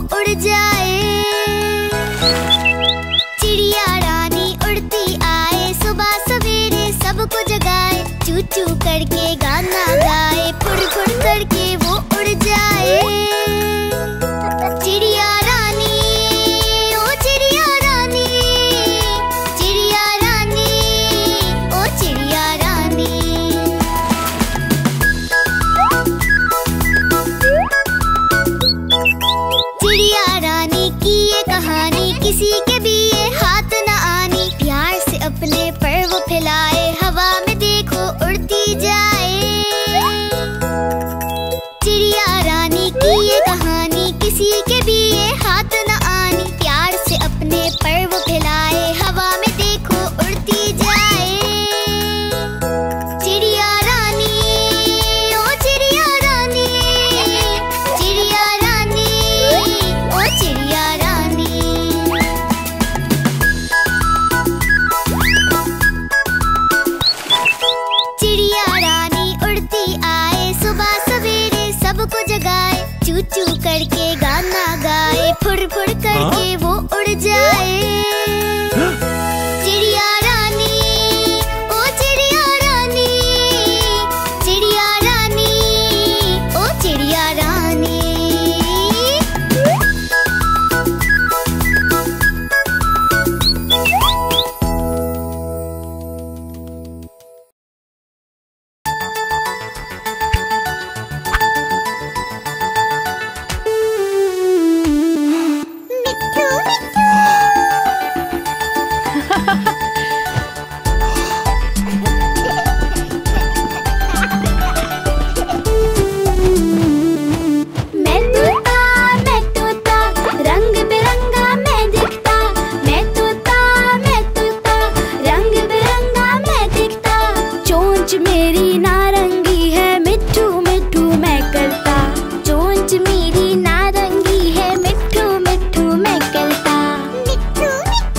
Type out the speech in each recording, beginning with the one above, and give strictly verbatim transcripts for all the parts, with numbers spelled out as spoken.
उड़ जाए। चिड़िया रानी उड़ती आए, सुबह सवेरे सबको जगाए। चू चू करके गाना गाए, फुड़ फुड़ करके वो उड़ जाए। चिड़िया रानी ओ चिड़िया रानी, चिड़िया रानी ओ चिड़िया रानी। चिड़िया रानी की ये कहानी, किसी के भी ये हाथ न आनी। प्यार से अपने पर वो फैलाए, हवा में देखो उड़ती जाए। चिड़िया रानी की ये कहानी, किसी के भी ये हाथ न आनी। प्यार से अपने पर वो फैलाए, हवा में देखो उड़ती जाए। चिड़िया रानी ओ चिड़िया रानी, चिड़िया रानी ओ चिड़िया रानी। चिड़िया रानी उड़ती आए, सुबह सवेरे सबको जगाए। चू चू करके गाना गाए, फुड़ फुड़ करके वो उड़ जाए। चिड़िया रानी ओ चिड़िया रानी, चिड़िया रानी ओ चिड़िया रानी। मैं तोता मैं तोता, रंग बिरंगा मैं दिखता। मैं तोता मैं तोता, रंग बिरंगा मैं दिखता। चोंच मेरी नारंगी है, मिट्ठू मिट्ठू मैं करता। चोंच मेरी नारंगी है, मिट्ठू मिट्ठू मैं करता। मिट्ठू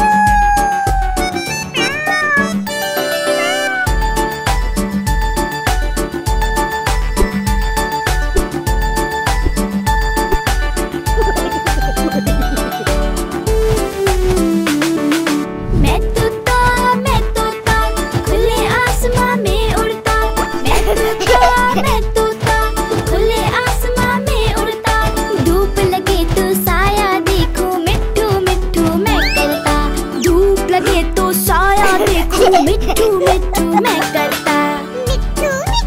मैं तोता मैं तोता, खुले आसमां में उड़ता। मैं तोता मैं तोता, खुले आसमां में उड़ता। धूप लगे तो साया देखो, मिट्ठू मिट्ठू मैं करता। धूप लगे तो साया देखो, मिट्ठू मिट्ठू मैं करता। मिट्ठू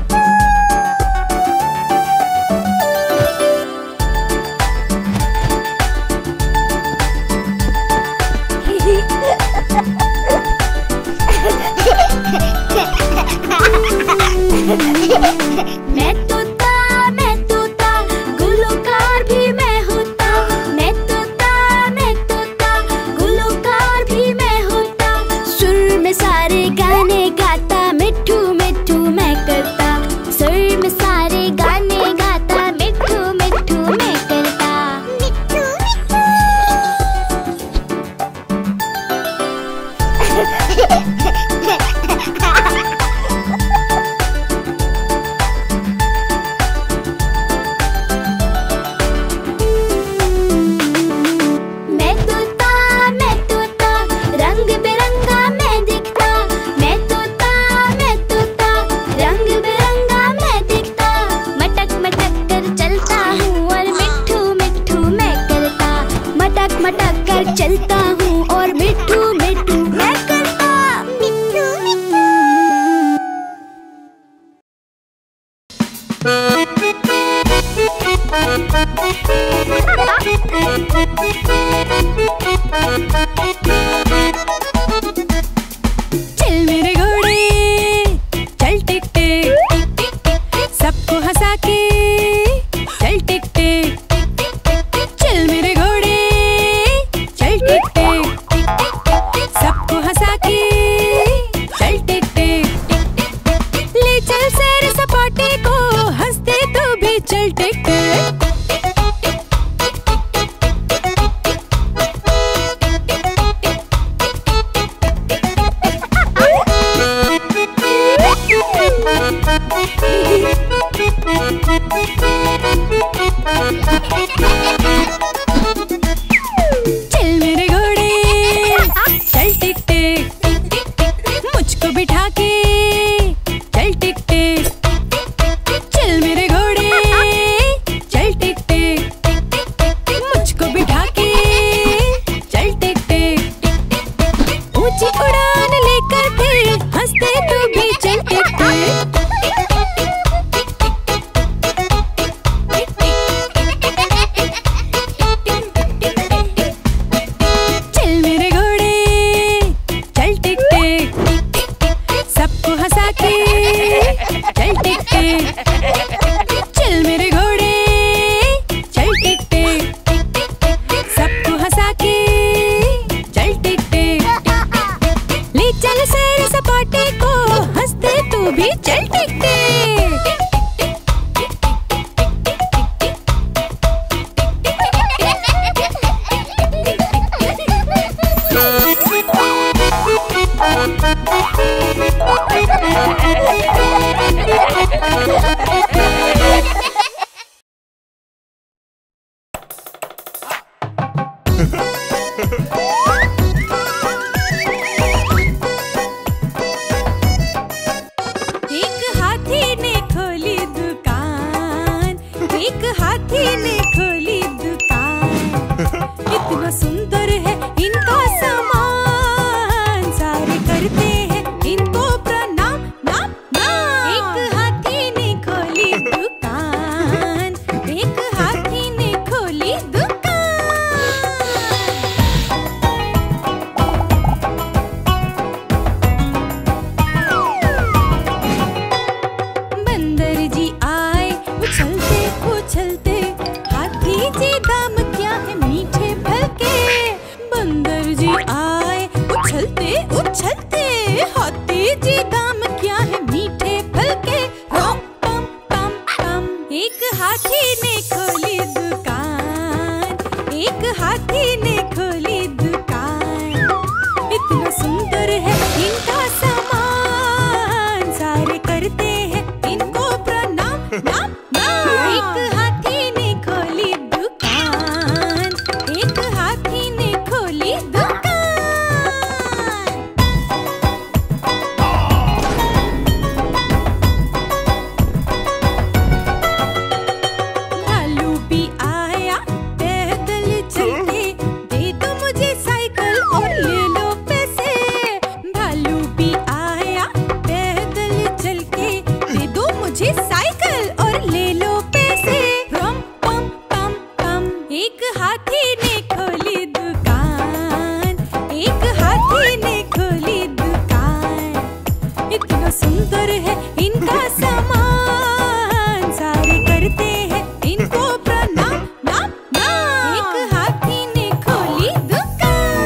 मैं तोता मैं तोता, गुलकार भी मैं होता। मैं तोता मैं तोता, गुलकार भी मैं होता। सुर में सारे गाने गाता, मिट्ठू मिट्ठू मैं करता। सुर में सारे गाने गाता, मिट्ठू मिट्ठू मैं करता। मिट्ठू मैं तोता मैं तोता, रंग बिरंगा मैं दिखता। मैं तोता मैं तोता, रंग बिरंगा मैं दिखता। मटक मटक कर चलता हूँ और मिट्ठू मिट्ठू मैं करता। मटक मटक कर चलता हूँ और मिट्ठू मिट्ठू मैं करता। मिट्ठू मिट्ठू चल मेरे घोड़े चल टिक टिक, सबको हंसा के चल टिक टिक। चल मेरे घोड़े चल टिक टिक, सबको हंसा के चल टिक टिक। ले चल सैर सपाटे को, हंसते तो भी चल टिक टिक। मुझको बिठा के चल टिक टिक, चल मेरे घोड़े चल टिक टिक, मुझको बिठा के चल टिक टिक, ऊंची उड़ान लेकर फिर हंसते तू भी चल टिक टिक। चल मेरे घोड़े चल टिक टिक, सबको हंसा के चल टिक टिक, चल मेरे घोड़े चल टिक टिक, सबको हंसा के चल टिक टिक, ले चल सैर सपाटे को हंसते तू भी चल टिक टिक। एक हाथी ने खोली दुकान, एक हाथी ने खोली दुकान, इतना सुंदर है इनका सामान, सारे करते हैं इनको प्रणाम नाम नाम। एक हाथी ने खोली दुकान, एक हाथी ने खोली दुकान। बंदर जी आए उछलते उछलते, हाथी जी दाम क्या है मीठे फल के। बंदर जी आए उछलते उछलते, हाथी जी दाम क्या है मीठे फल के। रम पम पम पम, एक हाथी ने खोली दुकान, एक हाथी ने खोली दुकान, इतना सुंदर है इनका सामान, सारे करते हैं इनको प्रणाम नाम नाम। एक हाथी ने खोली दुकान, एक हाथी ने खोली दुकान। भालू भी आया पैदल चलते, दे दो मुझे साइकिल और ले लो पैसे। भालू भी आया पैदल चल के, दे दो मुझे साइकिल और ले लो पैसे। रम पम पम पम, एक हाथी ने खोली दुकान, एक हाथी ने खोली दुकान, इतना सुंदर है इनका सामान, सारे करते हैं इनको प्रणाम नाम नाम। एक हाथी ने खोली दुकान।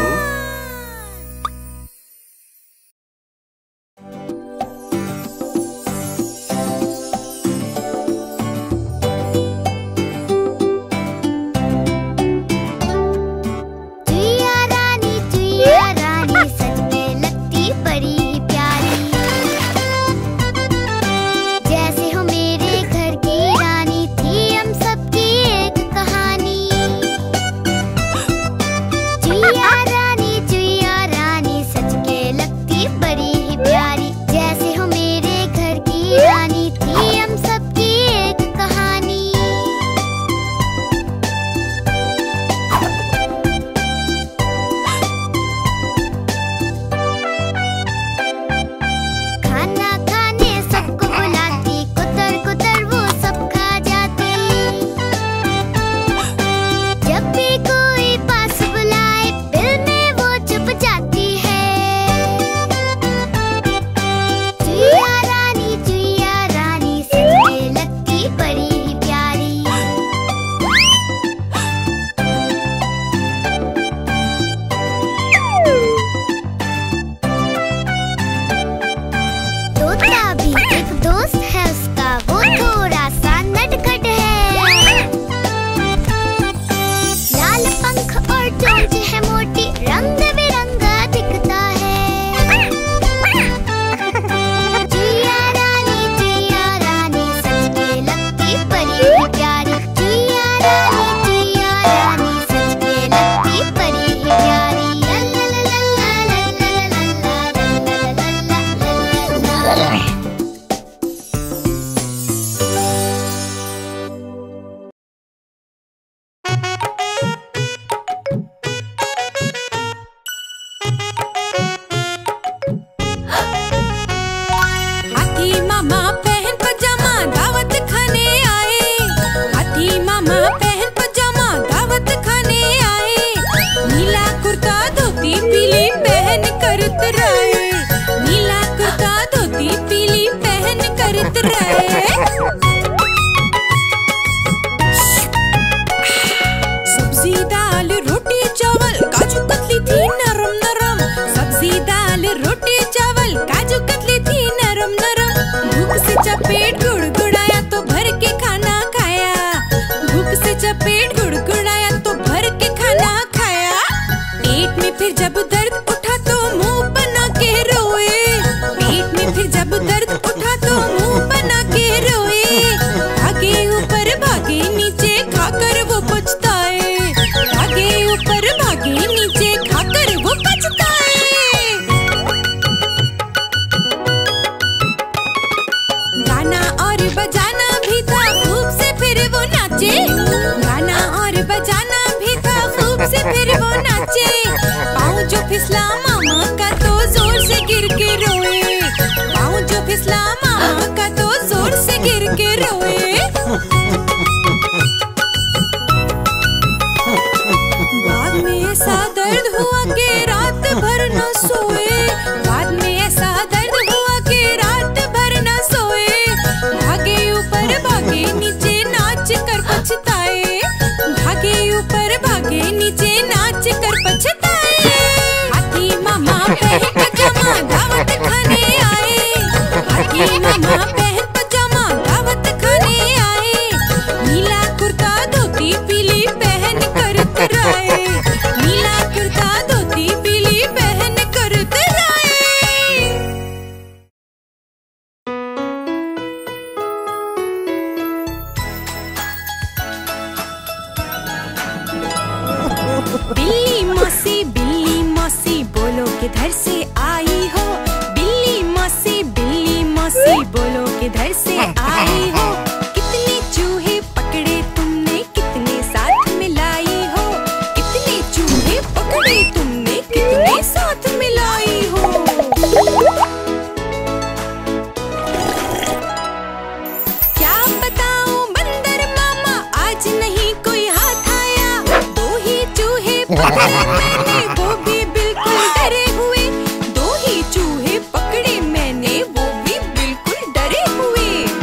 चुईया रानी चुईया रानी, सच में लगती बड़ी प्यारी, जैसे हो मेरी दो ही चूहे पकड़े मैंने, वो भी बिल्कुल डरे हुए।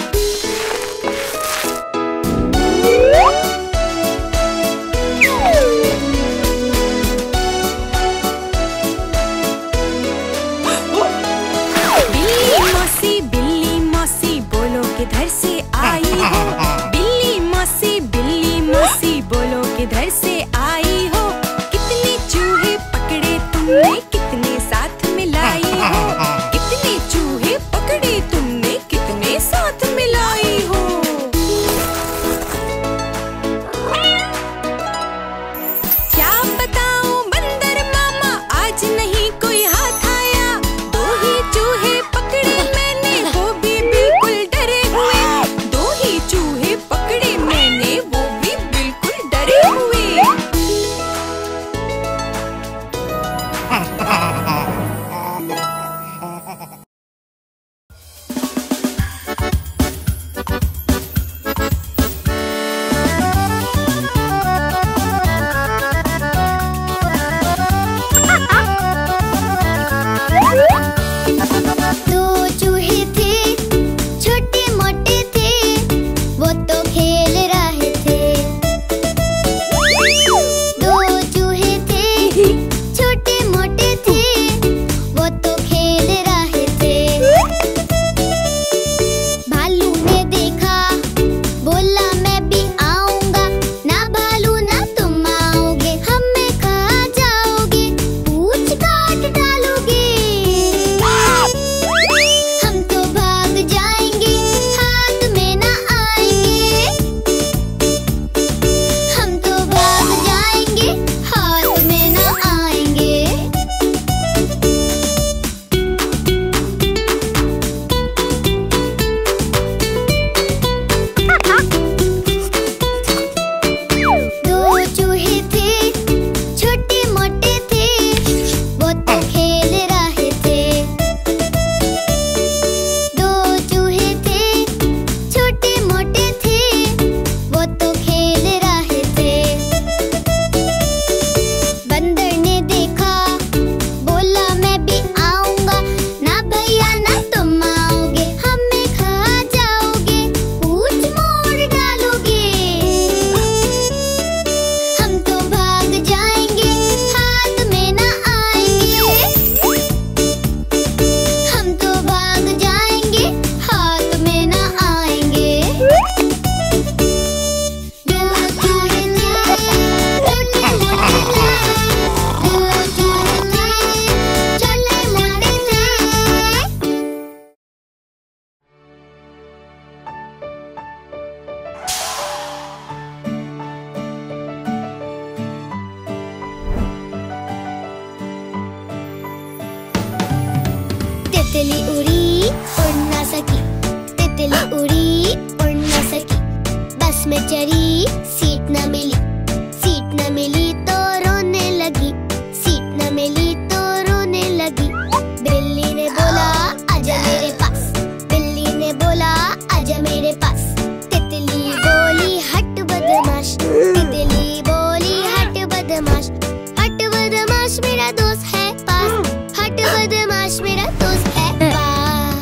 तितली उड़ी उड़ ना सकी, तितली उड़ी उड़ ना सकी। बस में चढ़ी सीट न मिली, सीट न मिली तो रोने लगी, सीट न मिली तो रोने लगी। बिल्ली ने बोला आजा मेरे पास, बिल्ली ने बोला आजा मेरे पास। तितली बोली हट बदमाश, तितली बोली हट बदमाश। हट बदमाश मेरा दोस्त है पास, हट बदमाश मेरा दोस्त है पास।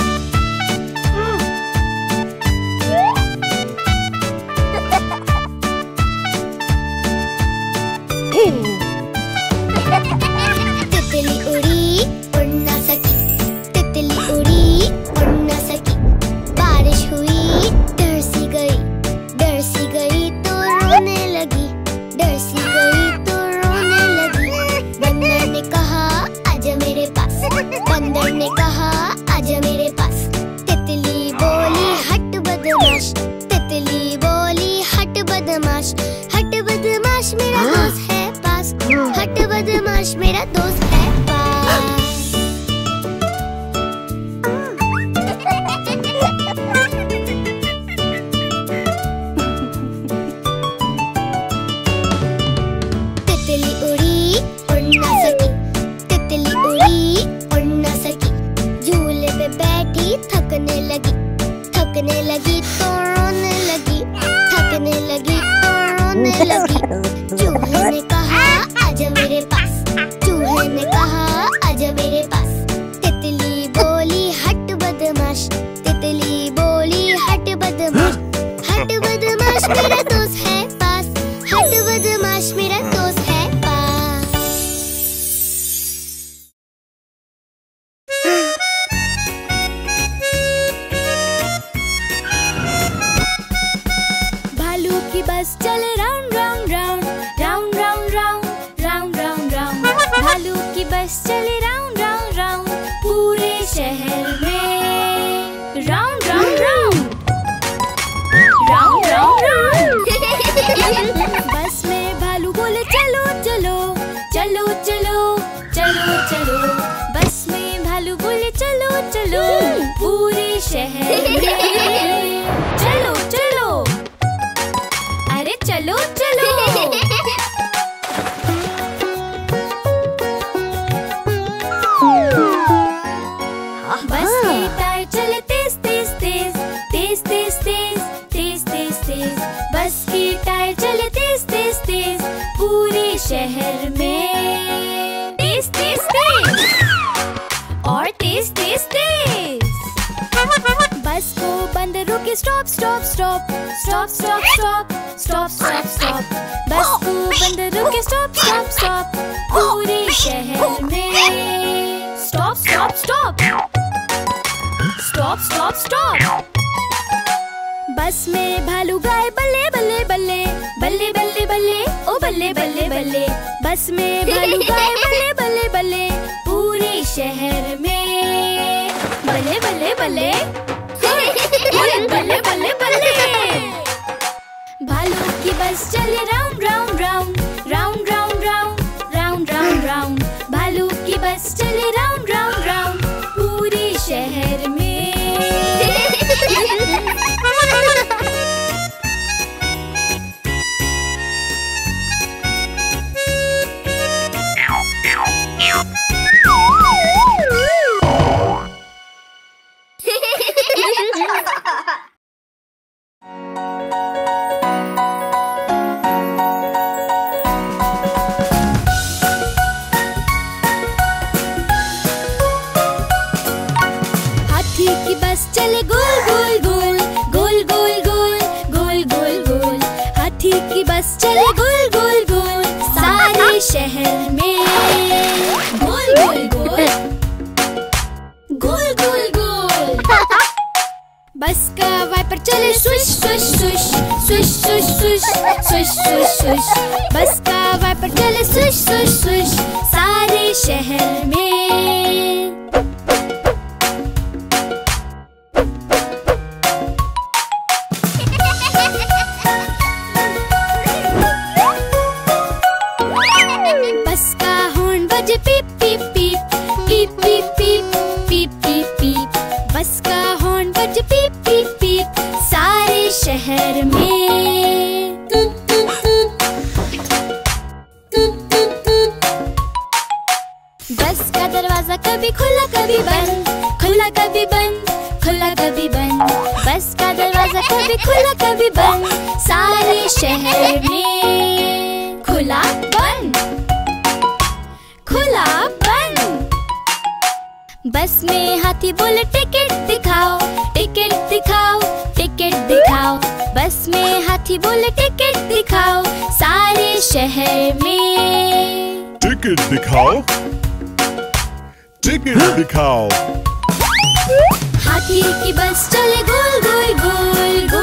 तितली उड़ी उड़ ना सकी, तितली उड़ी उड़ ना सकी। बारिश हुई डर सी गई, डर सी गई तो रोने लगी, डर सी गई तो रोने लगी। बंदर ने कहा आजा मेरे पास, बंदर ने कहा आजा मेरे पास। तितली बोली हट बदमाश, तितली बोली हट बदमाश। हट बदमाश मेरा दोस्त है पास, हट बदमाश मेरा दोस्त है पास। तितली उड़ी उड़ ना सकी, तितली उड़ी उड़ ना सकी। झूले पे बैठी थकने लगी, थकने लगी तो रोने लगी, थकने लगी तो रोने लगी। चूहे ने कहा आजा मेरे पास, चूहे ने कहा आजा मेरे पास। तितली बोली हट बदमाश, तितली बोली हट बदमाश। हट बदमाश मेरा दोस्त है पास, हट बदमाश मेरा दोस्त है पास। भालू की बस चले round round round, round round round, round round round. भालू की बस चले राउंड राउंड राउंड, पूरे शहर में round round round, round round round. Bus में भालू बोले चलो चलो, चलो चलो, चलो चलो। बस में भालू बोले चलो चलो, पूरे शहर में चलो चलो, अरे चलो चलो। बस के टायर चले तेज तेज तेज, तेज तेज तेज, तेज तेज तेज। बस के टायर चले तेज तेज तेज, पूरे शहर में तेज तेज तेज और तेज तेज तेज। बस को बंद रोके stop stop stop, stop stop stop, stop stop stop. Bus को बंद रोके स्टॉप स्टॉप स्टॉप, पूरे शहर में stop stop stop, stop stop stop. Bus में भालू गाए बल्ले बल्ले बल्ले, बल्ले बल्ले बल्ले, ओ बल्ले बल्ले बल्ले। बस में भालू गाए बल्ले बल्ले बल्ले, पूरे शहर में बल्ले बल्ले बल्ले, बल्ले बल्ले बल्ले। भालू की बस चले round round round, round round round, round round round. भालू की बस चले राउंड राउंड राउंड, पूरे शहर में। हाथी की बस चले गोल गोल गोल, गोल गोल गोल, गोल गोल गोल। हाथी की बस चले गोल गोल गोल, सारे शहर में गोल गोल गोल, गोल गोल गोल। बस का वाइपर चले swish swish swish, swish swish swish, swish swish swish. Bus का वाइपर चले स्विश स्विश स्विश, सारे शहर में। बस का हॉर्न बजे पीप पीप पीप, पीप पीप पीप, पीप पीप बस का हॉर्न बजे पीप पीप पीप सारे शहर में। बस का दरवाजा कभी खुला कभी बंद, खुला कभी बंद, खुला कभी बंद। बस का दरवाजा कभी खुला कभी बंद सारे शहर में। खुला बंद, खुला बंद। बस में हाथी बोले टिकट दिखाओ, टिकट दिखाओ, टिकट दिखाओ। बस में हाथी बोले टिकट दिखाओ सारे शहर में। टिकट दिखाओ, टिकट दिखाओ। हाथी की बस चले गोल गोल गोल